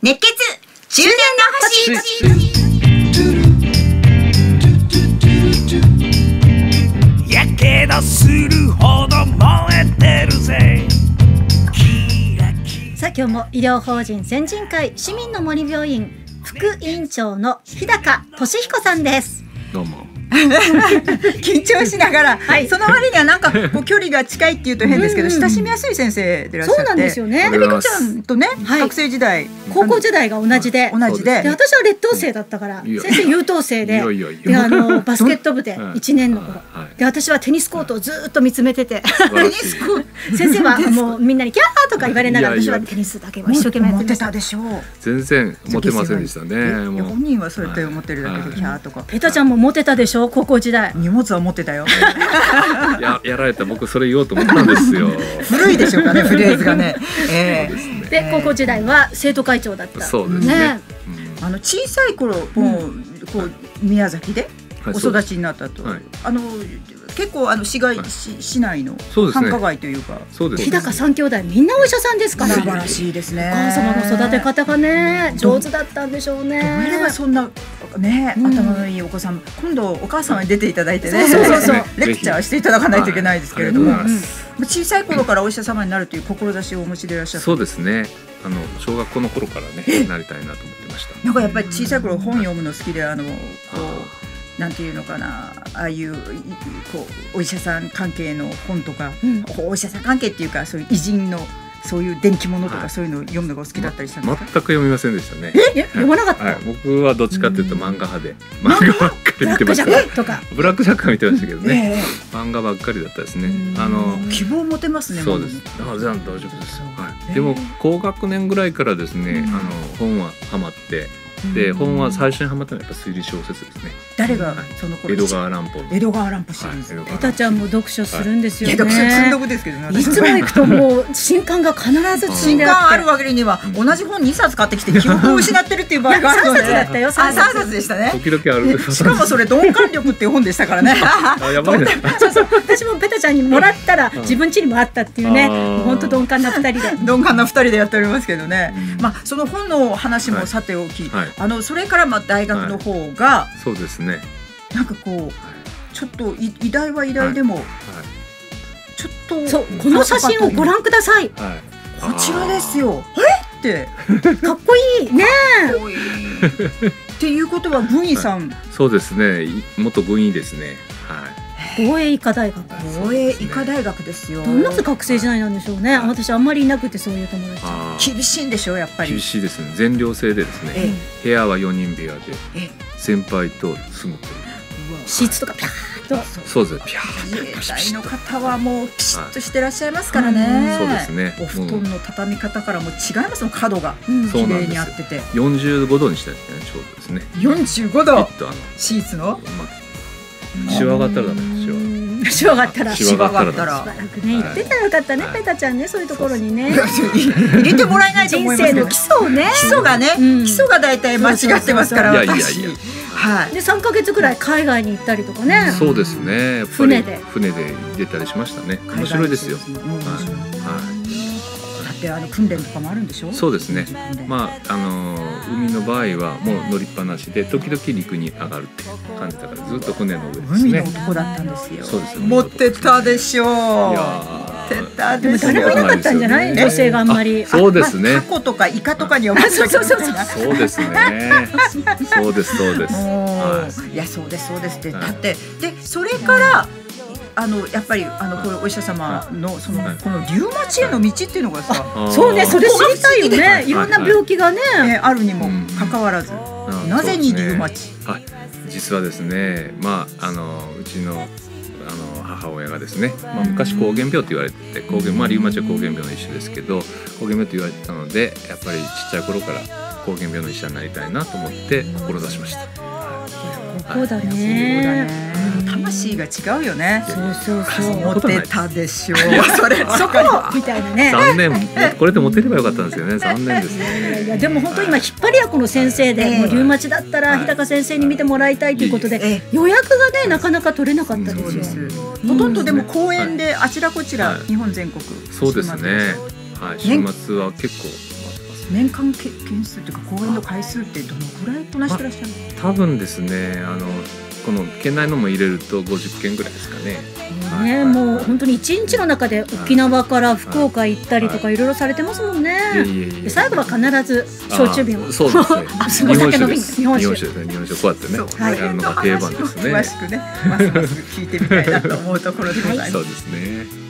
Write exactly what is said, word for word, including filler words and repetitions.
熱血中年の星。やけどするほど燃えてるぜ。 さあ今日も医療法人先人会市民の森病院副院長の日高俊彦さんです。 どうも。 緊張しながら、 はい、 その割にはなんかこう距離が近いっていうと変ですけど、親しみやすい先生でいらっしゃって。 そうなんですよね。 で、美香ちゃんとね、 はい、 学生時代高校時代が同じで、 同じで、 で私は劣等生だったから、先生優等生で、であのバスケット部でいちねんの頃、で私はテニスコートをずっと見つめてて、テニスコート先生はもうみんなにキャーとか言われながら、私はテニスだけは一生懸命やってました。 モテたでしょう。 全然モテませんでしたね。もう本人はそうやって思ってるだけでキャーとか。 ペタちゃんもモテたでしょ、高校時代。 荷物は持ってたよ。 ややられた。僕それ言おうと思ったんですよ。 古いでしょうかね、フレーズがね。えー、で高校時代は生徒会長だった。 そうですね。 あの小さい頃もうこう宮崎でお育ちになったと。あの結構あの市街市市内の繁華街というか。 日高三兄弟みんなお医者さんですから。 素晴らしいですね。 お母様の育て方がね上手だったんでしょうね。 どうやればそんなね頭のいいお子さん、今度お母様に出ていただいてね、 そうそうそうレクチャーしていただかないといけないですけれども、小さい頃からお医者様になるという志をお持ちでいらっしゃる。 そうですね。あの小学校の頃からねなりたいなと思ってました。 なんかやっぱり小さい頃本読むの好きで、あのこうなんていうのかな、ああいうこうお医者さん関係の本とか、うん、お医者さん関係っていうかそういう偉人のそういう電気物とか、はい、そういうのを読むのがお好きだったりしたんですか。 全く読みませんでしたね。 え読まなかった、 はい、僕はどっちかっていうと漫画派で漫画ばっかり見てました。 ブラックジャックとかブラックジャックは見てましたけどね、えー、漫画ばっかりだったですね。あの希望持てますね。 そうです。あ、じゃあ大丈夫です。はい、でも高学年ぐらいからですね、あの本はハマって、で本は最初にハマったのはやっぱ推理小説ですね。 誰がその頃。 江戸川乱歩。 江戸川乱歩シリーズ。 ペタちゃんも読書するんですよね。 読書積んどくですけどね。 いつも行くともう新刊が必ず積んであって。新刊あるわけには同じ本にさつ買ってきて記憶を失ってるっていう場合があるので。 さんさつだったよ。 さんさつでしたね。 時々ある。 しかもそれ鈍感力っていう本でしたからね。 あ、やばいね。 そうそう。私もペタちゃんにもらったら自分家にもあったっていうね。本当鈍感なふたりで。 鈍感なふたりでやっておりますけどね。まあその本の話もさておき、あのそれからまあ大学の方が、 そうですね。 なんかこうちょっと偉大は偉大でもちょっとそう、この写真をご覧ください。 こちらですよ。えってかっこいいね。 っていうことは軍医さん。 そうですね。元軍医ですね。はい。 防衛医科大学。 防衛医科大学ですよ。 どんな学生時代なんでしょうね。私あんまりいなくて、そういう友達。厳しいんでしょう、やっぱり。 厳しいですね。全寮制でですね。部屋はよにん部屋で先輩と住むという。 シーツとかピャーと。 そうです。ピャー。 自衛隊の方はもうピシッとしてらっしゃいますからね。 そうですね。 お布団の畳み方からも違いますもん、角が綺麗にあってて。 よんじゅうごどにしたやつね、ちょうどですね。 よんじゅうごど。シーツの。 シワがあったらダメですよ。 シワがあったら。 シワがあったら。 しばらくね、言ってたらよかったね、ペタちゃんね、そういうところにね。 入れてもらえないと思いますけど。 人生の基礎をね。 基礎がね、基礎が大体間違ってますから。 いやいやいや。 はい。で三ヶ月ぐらい海外に行ったりとかね。 そうですね。 船で船で出たりしましたね。面白いですよ。はい。 だってあの訓練とかもあるんでしょ。 そうですね。まああの海の場合はもう乗りっぱなしで時々陸に上がるっていう感じだからずっと船の上ですね。 海の男だったんですよ。 そうですよ。 持ってたでしょう。いやー。でも誰もいなかったんじゃない？女性があんまり。 そうですね。 タコとかイカとかにはまそうそうそうそう。 そうですね。そうですそうです。 いやそうですそうですって、だってでそれからあのやっぱりあのこれお医者様のそのこのリウマチへの道っていうのがさ、 そうね、それ知りたいよね。いろんな病気がねあるにもかかわらず、なぜにリウマチ？ 実はですね、まああのうちのあの母親がですね、まあ、昔膠原病と言われてて、膠原、まあ、リウマチは膠原病の一種ですけど膠原病と言われてたので、やっぱりちっちゃい頃から膠原病の医者になりたいなと思って志しました。 そうだね。 魂が違うよね。 そうそうそう。 モテたでしょう。 それそこみたいなね。 残念。これでモテればよかったんですよね。残念ですね。 いやでも本当今引っ張り役の先生で、もうリウマチだったら日高先生に見てもらいたいということで予約がねなかなか取れなかったですよ。 ほとんどでも公演であちらこちら日本全国。 そうですね。はい。週末は結構。 年間件数というか公演の回数ってどのぐらいこなしてらっしゃるの？ 多分ですね、あのこの県内のも入れるとごじゅっけんぐらいですかね。 ね、もう本当に一日の中で沖縄から福岡行ったりとかいろいろされてますもんね。で最後は必ず焼酎瓶を。 そうですね。 お酒の瓶、日本酒ですね。日本酒こうやってねやるのが定番ですね。 詳しくね、ますます聞いてみたいなと思うところでございます。 そうですね。